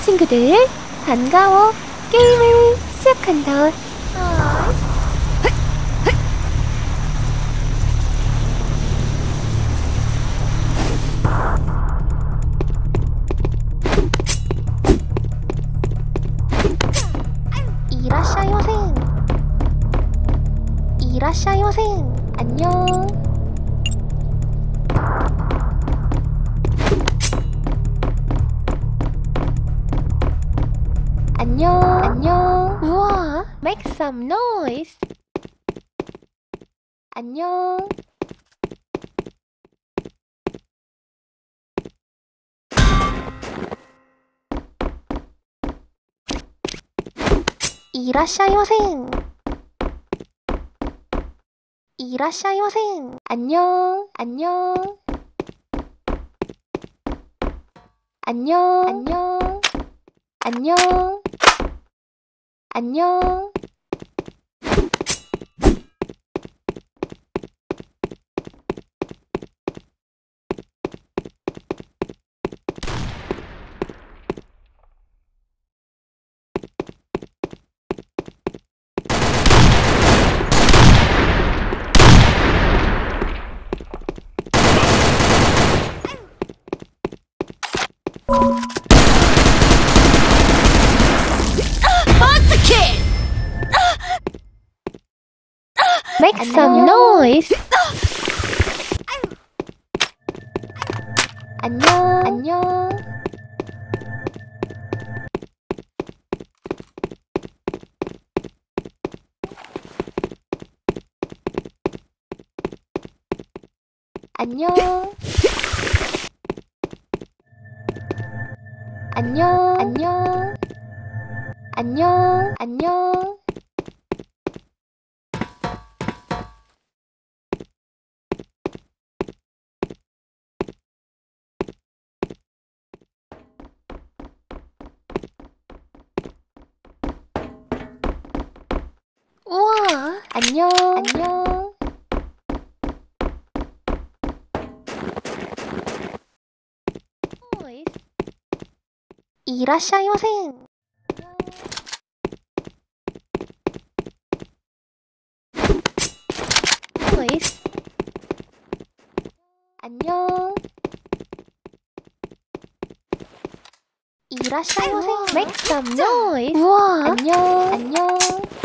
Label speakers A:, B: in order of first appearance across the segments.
A: 친구들 반가워. 게임을 시작한다. 이라샤요생 이라샤요생 안녕. 안녕 안녕. 우와, make some noise. 안녕. 이라샤요생 이라샤요생 안녕 안녕. 안녕 안녕. 안녕 안녕. Make some noise. 안녕 안녕. 안녕 안녕 안녕. 안녕 안녕. 우와, 안녕 안녕. 이라샤요생 안녕. 이라샤요생 make some noise. 우와, 안녕 안녕.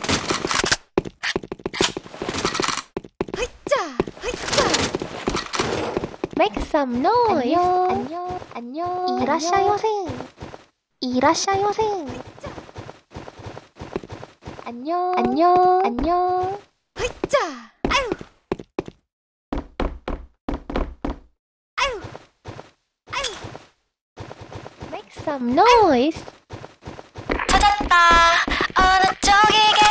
A: make some noise. 안녕 안녕. 이라샤요생 이라샤요생 안녕 안녕 안녕. make some noise.
B: 찾았다. 어느 쪽이게.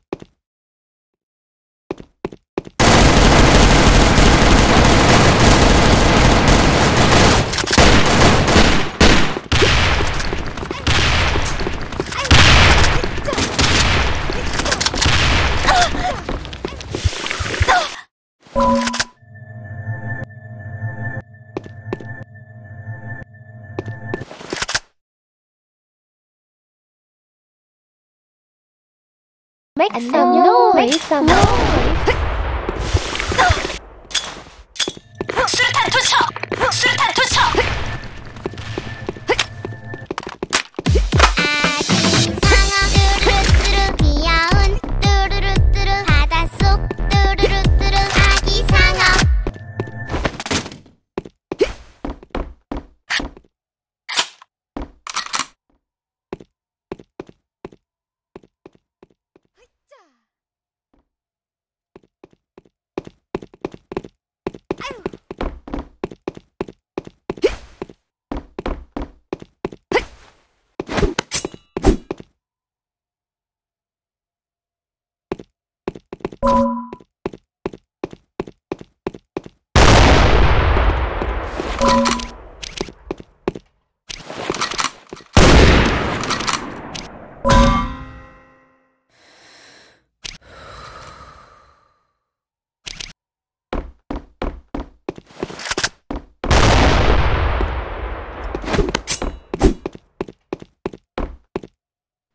A: make some noise. make some noise.
B: 수류탄 투척! 수류탄 투척!
C: 뚜루뚜루 귀여운 뚜루루뚜루 바닷속 뚜루루뚜루 아기 상어.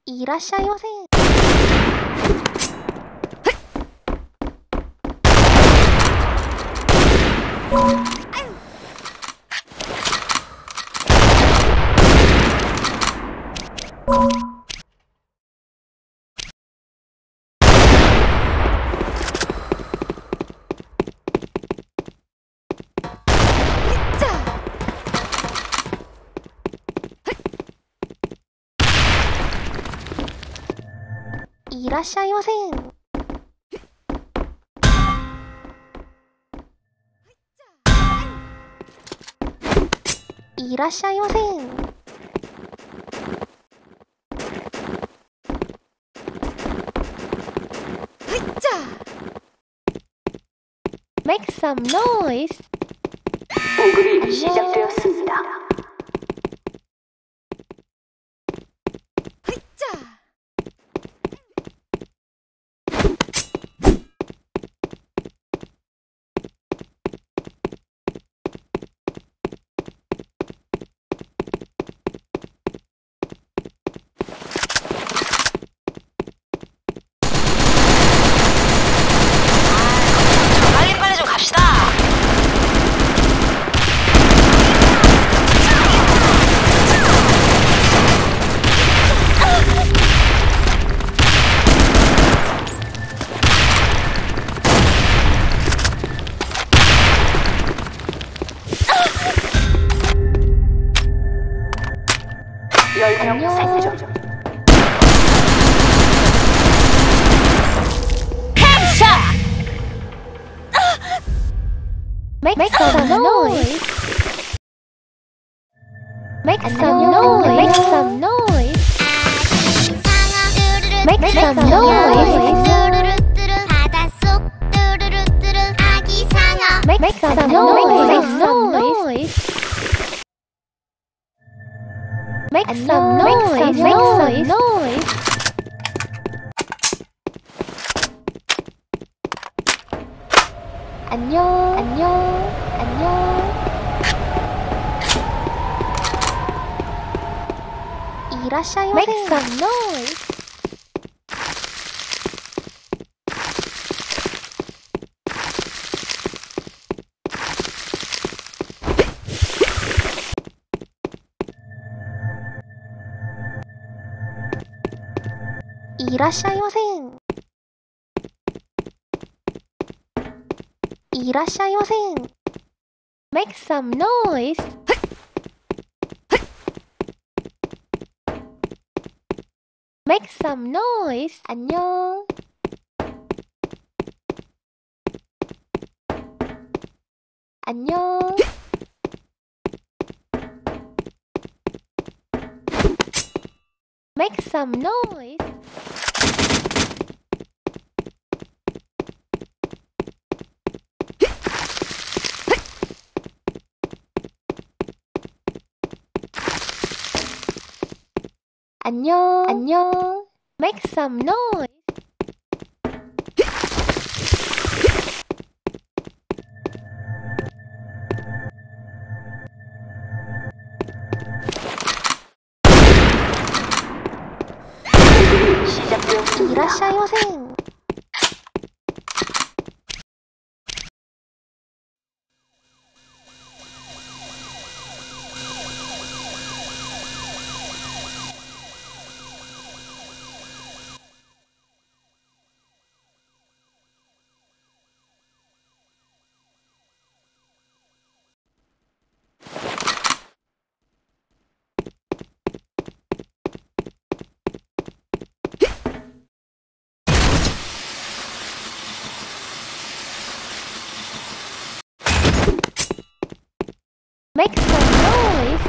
A: いらっしゃいませ。いらっしゃいませ。いらっしゃいませ。Make some noise.
B: 공급이 시작되었습니다. 빨리 좀 갑시다. 열명 생존.
A: Make some noise. Make some noise. Make some noise. Make some noise.
C: 뚜루루뚜루 바닷속 뚜루루뚜루 아기 상어
A: Make some noise. Make some noise. Make some noise. Make some noise. 안녕. 안녕. 안녕. 이라샤이 마세. Make some noise. 이라샤이 마세. 이라샤이 마세. Make some noise. Make some noise. 안녕. 안녕. Make some noise. 안녕. 안녕. Make some noise. 이라샤이 마세. Make some noise.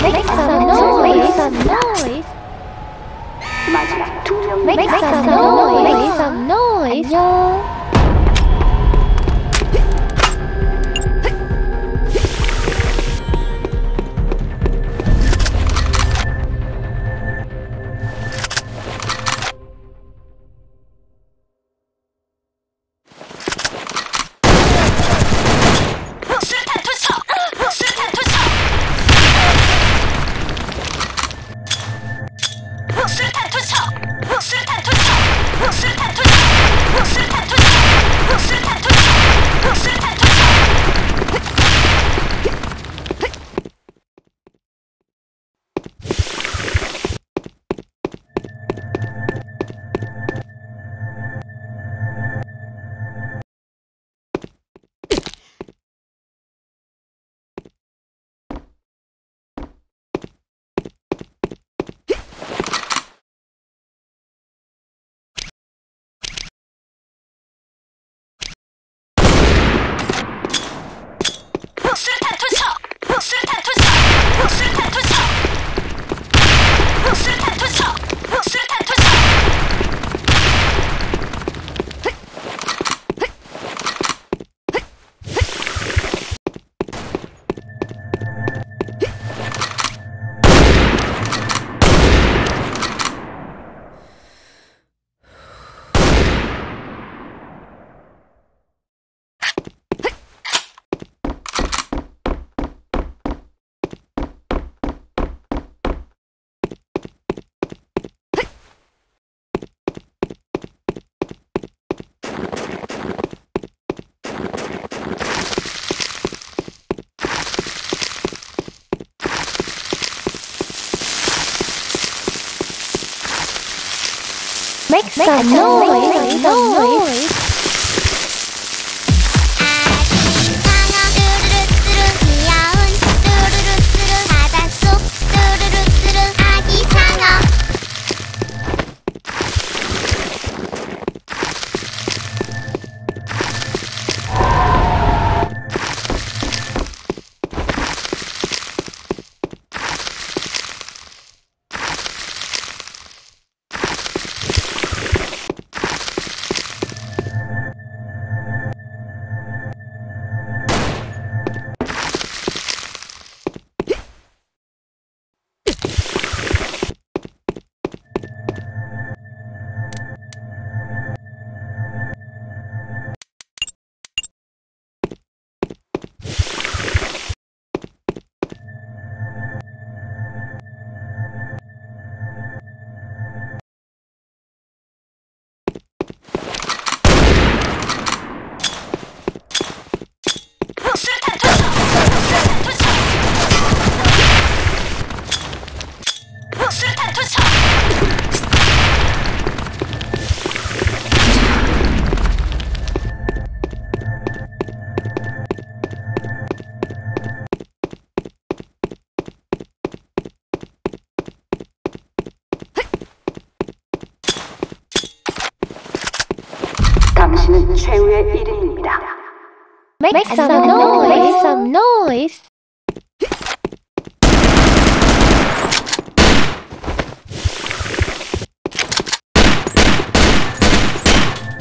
A: Make some noise. Some noise.
B: 마지막 2명
A: Make some noise. Make some noise. 안녕.
B: 수류탄 투척! 수류탄 투척! 수류탄 투척! 수류탄 투척! 수류탄 투척! 수류탄 투척! 수류탄 투척! 수류탄 투척! 수류탄 투척! 수류탄 투척! 수류탄 투척! 수류탄 투척! 수류탄 투척!
A: Make some noise. Make some noise.
C: 아기상어 뚜루루뚜루 귀여운 뚜루루뚜루 바닷속 뚜루루뚜루 아기상어 수류탄 투척! 수류탄 투척! 수류탄 투척! 당신은 최후의 1인입니다.
A: Make some noise. Make some noise.